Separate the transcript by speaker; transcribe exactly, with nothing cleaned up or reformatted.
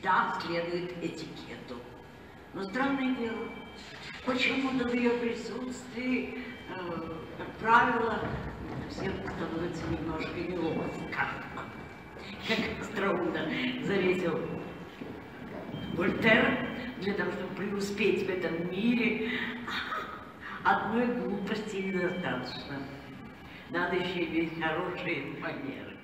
Speaker 1: всегда следует этикету. Но странное дело, почему-то в ее присутствии, э, как правило, всем становится немножко неловко. Как остроумно заметил Вольтер, для того, чтобы преуспеть в этом мире, одной глупости недостаточно. Надо еще иметь хорошие манеры.